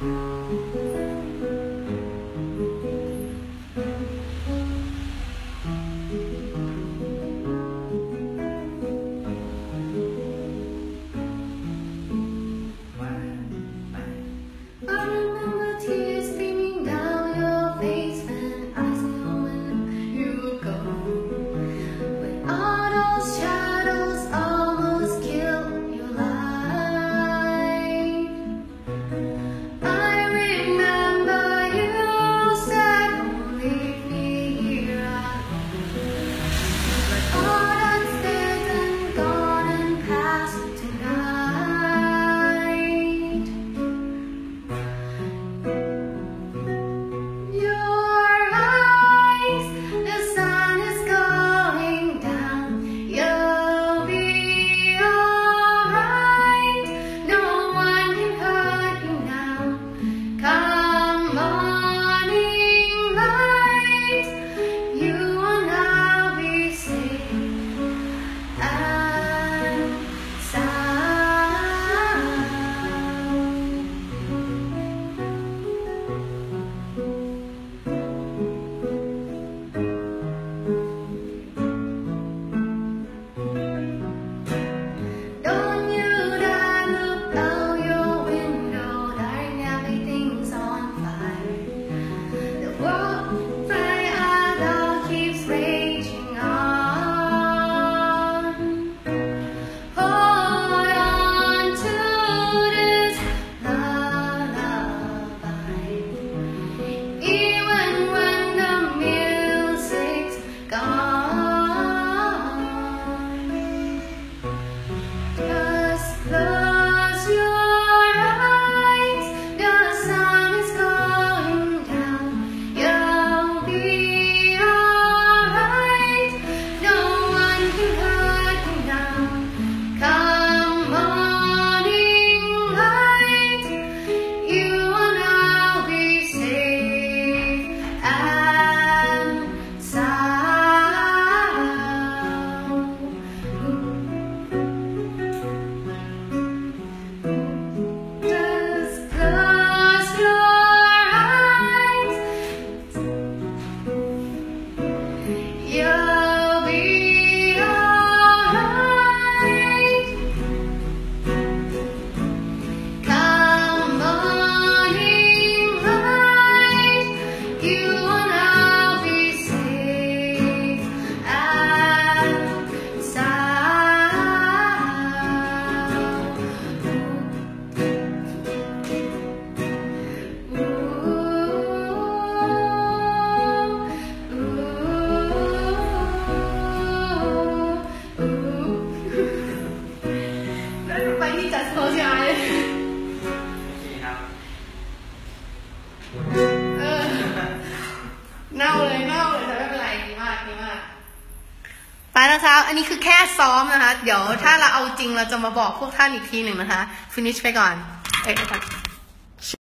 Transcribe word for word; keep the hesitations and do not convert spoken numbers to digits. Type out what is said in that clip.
เน่าเลยเน่าเลยแต่ไม่เป็นไรดีมากดีมากไปนะคะอันนี้คือแค่ซ้อมนะคะเดี๋ยวถ้าเราเอาจริงเราจะมาบอกพวกท่านอีกทีหนึ่งนะคะ finish ไปก่อนเอ้ย